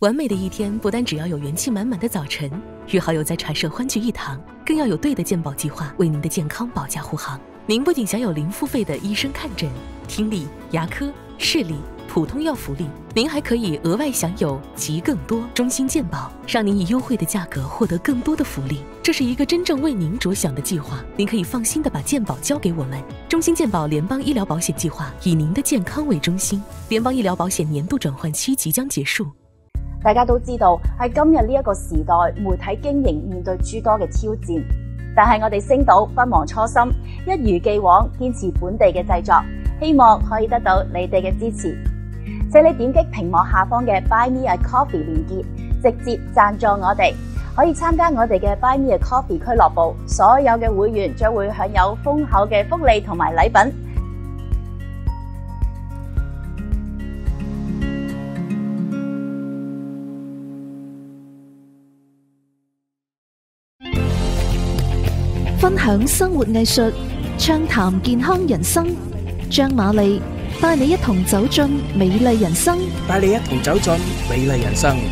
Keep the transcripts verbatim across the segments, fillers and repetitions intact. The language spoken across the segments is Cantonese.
完美的一天不单只要有元气满满的早晨，与好友在茶社欢聚一堂，更要有对的健保计划为您的健康保驾护航。您不仅享有零付费的医生看诊、听力、牙科、视力、普通药福利，您还可以额外享有及更多中心健保，让您以优惠的价格获得更多的福利。这是一个真正为您着想的计划，您可以放心的把健保交给我们。中心健保联邦医療保險計劃以您的健康為中心，聯邦醫療保險年度轉換期即將結束。 大家都知道喺今日呢一個時代，媒體經營面對諸多嘅挑戰，但係我哋星島不忘初心，一如既往堅持本地嘅製作，希望可以得到你哋嘅支持。請你點擊屏幕下方嘅 Buy Me a Coffee 連結，直接贊助我哋，可以參加我哋嘅 Buy Me a Coffee 俱樂部，所有嘅會員將會享有豐厚嘅福利同埋禮品。 分享生活藝術，暢談健康人生。張瑪麗帶你一同走進美麗人生， 帶你一同走進美麗人生。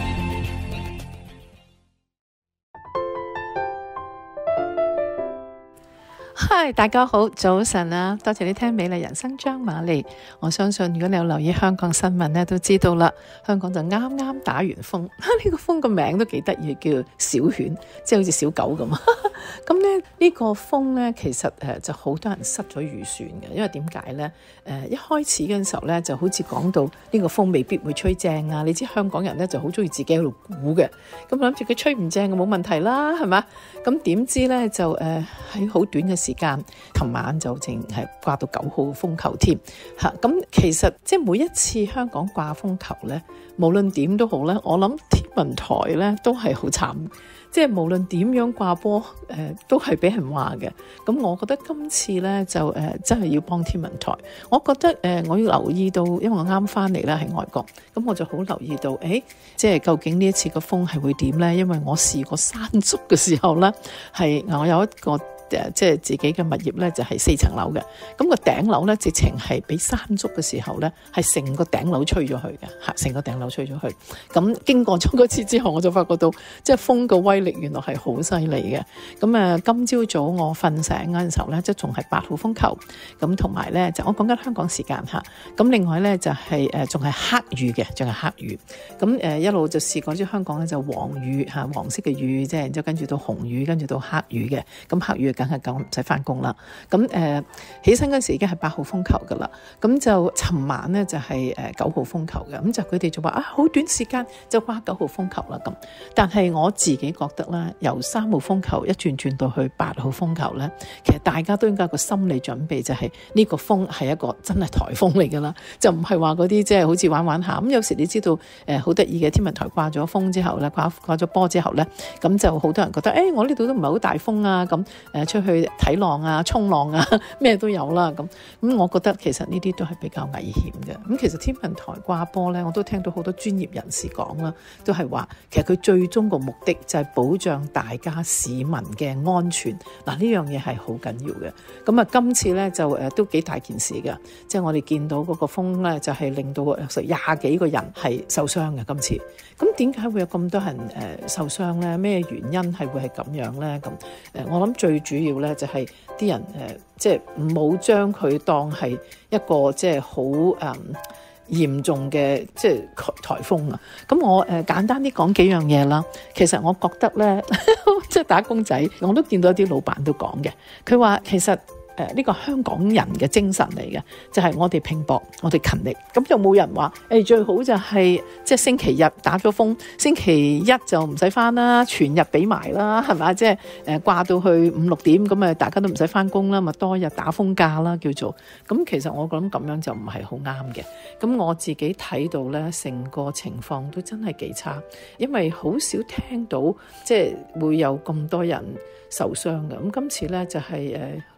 嗨，大家好，早晨啊！多謝你聽美麗人生張瑪麗。我相信如果你有留意香港新聞咧，都知道啦，香港就啱啱打完風，呢個風個名都幾得意，叫小犬，即係好似小狗咁。咁咧呢個風咧，其實誒就好多人失咗預算嘅，因為點解咧？誒一開始嗰陣時候咧，就好似講到呢個風未必會吹正啊！你知香港人咧就好中意自己喺度估嘅，咁諗住佢吹唔正冇問題啦，係嘛？咁點知咧就誒喺好短嘅時間，琴晚就淨係掛到九號風球添嚇。咁其實即係每一次香港掛風球咧，無論點都好咧，我諗天文台咧都係好慘。即係無論點樣掛波，誒、呃、都係俾人話嘅。咁我覺得今次咧就誒、呃、真係要幫天文台。我覺得誒、呃、我要留意到，因為我啱翻嚟啦喺外國，咁我就好留意到，誒即係究竟呢一次個風係會點咧？因為我試過山竹嘅時候咧，係我有一個。誒即係自己嘅物業咧，就係四層樓嘅。咁個頂樓咧，直情係俾山竹嘅時候咧，係成個頂樓吹咗去嘅，嚇！成個頂樓吹咗去。咁經過咗嗰次之後，我就發覺到即係風嘅威力原來係好犀利嘅。咁誒，今朝早我瞓醒嗰陣時候咧，即係仲係八號風球。咁同埋咧，就我講緊香港時間嚇。咁另外咧就係誒仲係黑雨嘅，仲係黑雨。咁誒一路就試過咗香港咧就黃雨嚇，黃色嘅雨，即係然之後跟住到紅雨，跟住到黑雨嘅。咁黑雨梗係咁唔使翻工啦。咁誒、呃、起身嗰時已經係八號風球噶啦。咁就尋晚咧就係誒九號風球嘅。咁就佢哋就話啊，好短時間就掛九號風球啦咁。但係我自己覺得咧，由三號風球一轉轉到去八號風球咧，其實大家都應該有個心理準備，就係呢個風係一個真係颱風嚟噶啦，就唔係話嗰啲即係好似玩玩下。咁有時你知道誒好得意嘅，天文台掛咗風之後咧，掛掛咗波之後咧，咁就好多人覺得誒、欸、我呢度都唔係好大風啊，咁誒出去睇浪啊、衝浪啊，咩都有啦。咁咁，我覺得其實呢啲都係比較危險嘅。咁其實天文台掛波咧，我都聽到好多專業人士講啦，都係話其實佢最終個目的就係保障大家市民嘅安全。嗱，呢樣嘢係好緊要嘅。咁啊，今次咧就誒都幾大件事㗎，即係我哋見到嗰個風咧，就係令到成廿幾個人係受傷嘅今次。咁點解會有咁多人誒受傷咧？咩原因係會係咁樣咧？咁誒，我諗最主要咧就係啲人誒，即係唔好將佢當係一個即係好誒嚴重嘅即係颱風啊。咁我誒簡單啲講幾樣嘢啦。其實我覺得咧，即係打工仔，我都見到啲老闆都講嘅。佢話其實。誒、這、呢個香港人嘅精神嚟嘅，就係、是、我哋拼搏，我哋勤力，咁就冇人話誒、欸、最好就係、是、即係星期日打咗風，星期一就唔使返啦，全日俾埋啦，係咪？即係誒掛到去五六點咁啊，大家都唔使返工啦，咪多日打風假啦叫做。咁其實我諗咁樣就唔係好啱嘅。咁我自己睇到咧，成個情況都真係幾差，因為好少聽到即係會有咁多人受傷嘅。咁今次咧就係、是、誒男男女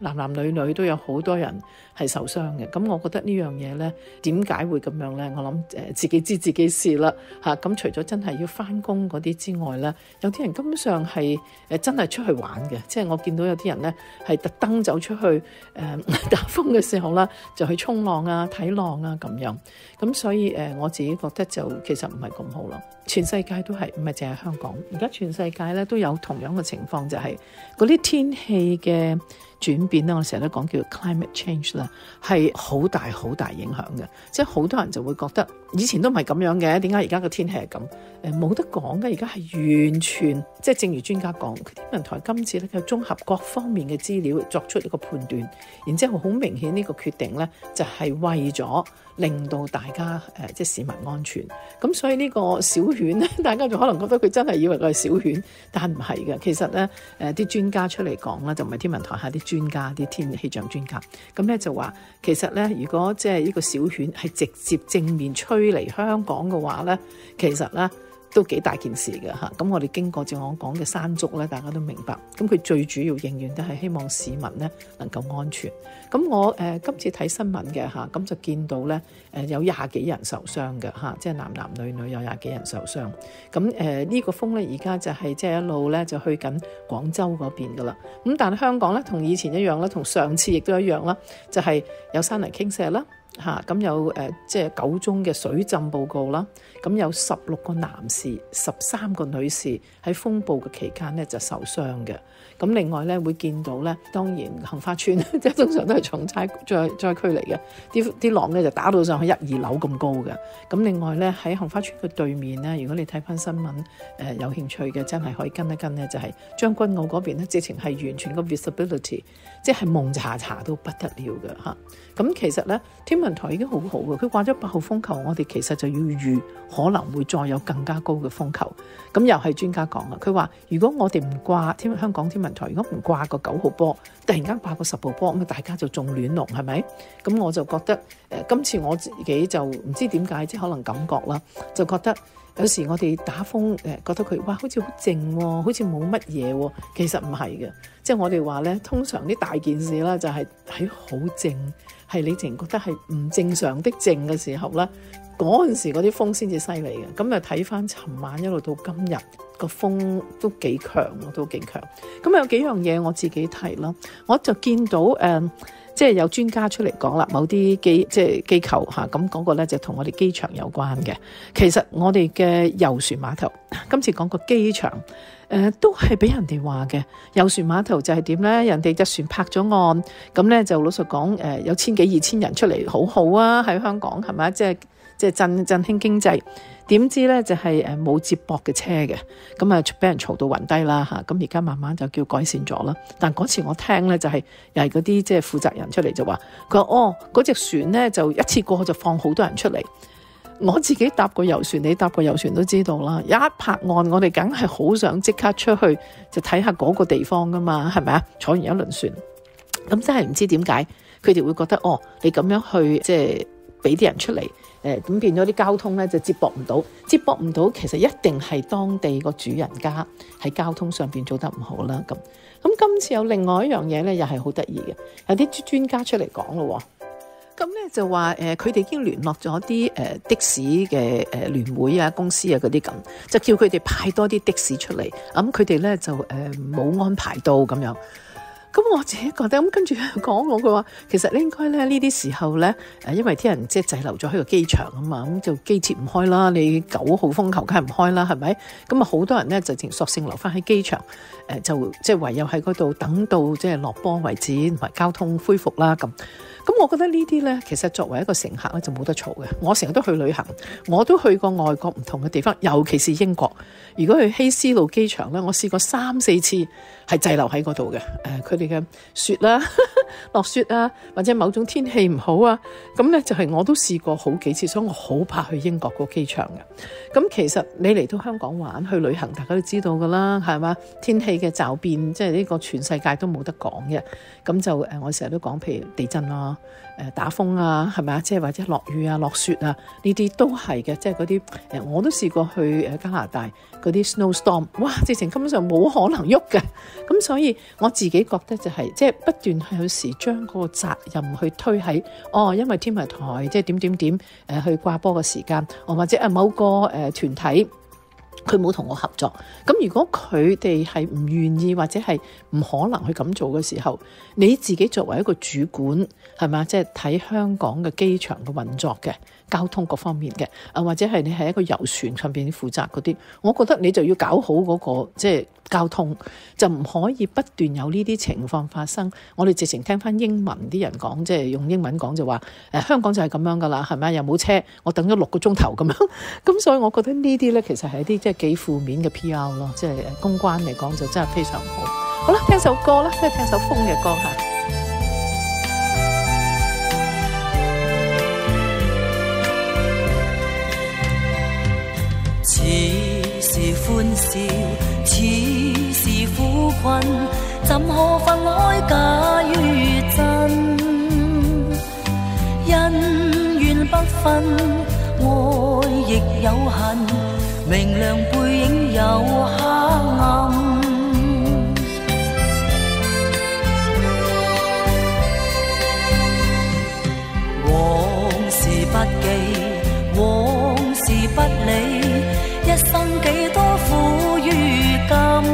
女女都有好多人係受傷嘅。咁我覺得呢樣嘢呢，點解會咁樣呢？我諗誒自己知自己事啦嚇。咁除咗真係要翻工嗰啲之外呢，有啲人根本上係誒真係出去玩嘅，即係我見到有啲人呢係特登走出去誒、呃、打風嘅時候啦，就去衝浪啊、睇浪啊咁樣。咁所以誒、呃、我自己覺得就其實唔係咁好咯。全世界都係，唔係淨係香港，而家全世界咧都有同樣嘅情況，就係嗰啲天氣嘅轉變咧，我成日都講叫 climate change 啦，係好大好大影響嘅。即係好多人就會覺得以前都唔係咁樣嘅，點解而家個天氣係咁？誒冇得講嘅，而家係完全即係正如專家講，天文台今次咧佢綜合各方面嘅資料作出一個判斷，然之後好明顯呢個決定咧就係為咗令到大家誒、呃、即係市民安全。咁所以呢個小犬咧，大家就可能覺得佢真係以為佢係小犬，但唔係嘅。其實咧誒啲專家出嚟講啦，就唔係天文台，係啲專家、啲天氣象專家。咁咧就話其實咧，如果即係呢個小犬係直接正面吹嚟香港嘅話咧，其實咧都幾大件事嘅嚇。咁我哋經過正我講嘅山竹咧，大家都明白。咁佢最主要應願都係希望市民咧能夠安全。咁我誒、呃、今次睇新聞嘅嚇，咁就見到咧誒、呃、有廿幾人受傷嘅嚇，即係男男女女有廿幾人受傷。咁誒呢個風咧而家就係即係一路咧就去緊廣州嗰邊噶啦。咁但係香港咧同以前一樣啦，同上次亦都一樣啦，就係、是、有山泥傾瀉啦。嚇咁有誒即係九宗嘅水浸報告啦，咁有十六個男士、十三個女士喺風暴嘅期間咧就受傷嘅。咁另外咧會見到咧，當然杏花村即係通常都係重災災災區嚟嘅，啲啲浪咧就打到上去一二樓咁高嘅。咁另外咧喺杏花村嘅對面咧，如果你睇翻新聞誒、呃、有興趣嘅，真係可以跟一跟咧，就係、是、將軍澳嗰邊咧，直情係完全個 visibility 即係蒙查查到不得了嘅嚇。咁其實咧天文台已經好好嘅，佢掛咗八號風球，我哋其實就要預可能會再有更加高嘅風球。咁又係專家講啊，佢話如果我哋唔掛天香港天文台，如果唔掛個九號波，突然間掛個十號波，咁大家就中亂龍係咪？咁我就覺得誒、呃，今次我自己就唔知點解，即係可能感覺啦，就覺得有時我哋打風誒，覺得佢哇好似好靜喎，好似冇乜嘢喎，其實唔係嘅。即係我哋話咧，通常啲大件事啦，就係喺好靜，係你淨覺得係唔正常的靜嘅時候啦，嗰陣時嗰啲風先至犀利嘅。咁就睇翻尋晚一路到今日個風都幾強，都幾強。咁有幾樣嘢我自己提啦，我就見到誒、呃，即係有專家出嚟講啦，某啲機即係機構嚇，咁嗰個咧就同我哋機場有關嘅。其實我哋嘅遊船碼頭，今次講個機場。誒、呃、都係俾人哋話嘅，遊船碼頭就係點咧？人哋隻船泊咗岸，咁咧就老實講，誒、呃、有千幾二千人出嚟，好好啊！喺香港係咪？即係即係振振興經濟。點知咧就係誒冇接駁嘅車嘅，咁啊俾人嘈到暈低啦嚇。咁而家慢慢就叫改善咗啦。但嗰次我聽咧就係、是、又係嗰啲即係負責人出嚟就話，佢話哦嗰隻船咧就一次過就放好多人出嚟。我自己搭過遊船，你搭過遊船都知道啦。一泊岸，我哋梗係好想即刻出去就睇下嗰個地方噶嘛，係咪啊？坐完一輪船，咁真係唔知點解佢哋會覺得哦，你咁樣去即係俾啲人出嚟，誒、呃、咁變咗啲交通咧就接駁唔到，接駁唔到，其實一定係當地個主人家喺交通上邊做得唔好啦。咁咁今次有另外一樣嘢咧，又係好得意嘅，有啲專家出嚟講咯。咁咧就話誒，佢哋已經聯絡咗啲誒的士嘅誒聯會啊、公司啊嗰啲咁，就叫佢哋派多啲的士出嚟。咁佢哋咧就誒冇、呃、安排到咁樣。咁我自己覺得咁跟住講我，佢話其實應該咧呢啲時候咧誒，因為啲人即係滯留咗喺個機場啊嘛，咁就機鐵唔開啦，你九號風球梗係唔開啦，係咪？咁啊好多人咧就淨索性留翻喺機場，誒、呃、就即係唯有喺嗰度等到即係落波為止，同埋交通恢復啦咁。咁我覺得呢啲呢，其實作為一個乘客咧就冇得嘈嘅。我成日都去旅行，我都去過外國唔同嘅地方，尤其是英國。如果去希斯路機場呢，我試過三四次係滯留喺嗰度嘅。誒、呃，佢哋嘅雪啦、落雪啊，或者某種天氣唔好啊，咁呢就係、是、我都試過好幾次，所以我好怕去英國個機場嘅。 咁其實你嚟到香港玩去旅行，大家都知道㗎啦，係嘛？天氣嘅驟變，即係呢個全世界都冇得講嘅。咁就誒，我成日都講，譬如地震啊、誒打風啊，係咪啊？即係或者落雨啊、落雪啊，呢啲都係嘅。即係嗰啲誒，我都試過去誒加拿大嗰啲 snowstorm， 哇！直情根本上冇可能喐嘅。咁所以我自己覺得就係、是、即係不斷係有時將嗰個責任去推喺哦，因為天文台即係點點點誒去掛波嘅時間，哦或者啊某個誒、呃、團體佢冇同我合作，咁如果佢哋係唔願意或者係唔可能去咁做嘅時候，你自己作為一個主管係嘛，即係睇香港嘅機場嘅運作嘅交通各方面嘅，啊或者係你係一個遊船上邊負責嗰啲，我覺得你就要搞好嗰、嗰個即係交通，就唔可以不斷有呢啲情況發生。我哋直情聽翻英文啲人講，即係用英文講就話，誒香港就係咁樣噶啦，係咪？又冇車，我等咗六個鐘頭咁樣，咁所以我覺得呢啲咧其實係一啲即係幾負面嘅 P R 咯，即係公關嚟講就真係非常唔好。好啦，聽首歌啦，即係聽首風嘅歌嚇。 似是歡笑，似是苦困，怎可分開假與真？恩怨不分，愛亦有恨，明亮背影有黑暗。往事不記，往事不理，一生幾多苦與甘，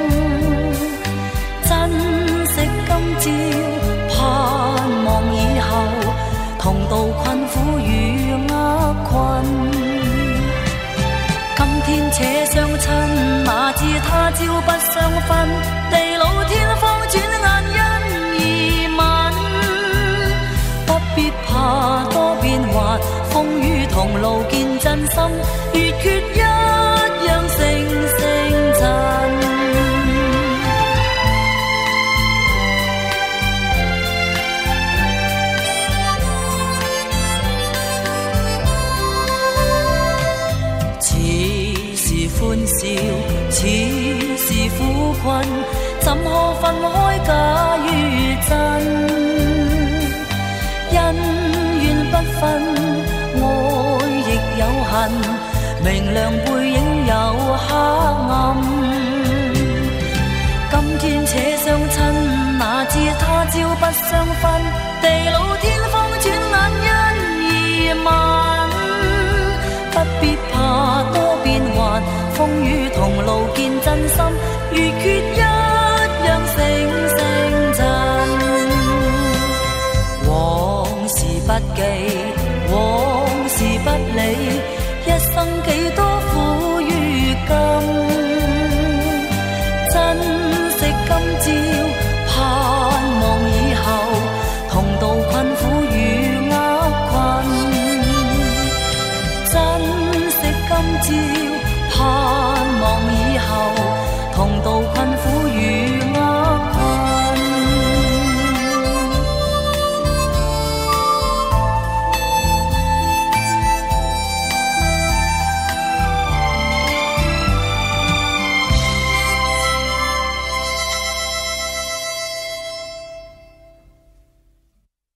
珍惜今朝，盼望以後，同渡困苦與厄困。今天且相親，哪知他朝不相分，地老天荒轉眼因而泯。不必怕多變幻，風雨同路見真心，月缺一樣成成塵。似是歡笑，似是苦困，怎可分開假與真？恩怨不分，愛亦有恨，明亮背影有黑暗。今天且相親，哪知他朝不相分，地老天荒轉眼因而泯。不必怕多變幻，風雨同路見真心，月缺一樣成成塵。往事不記，往事不理，一生幾多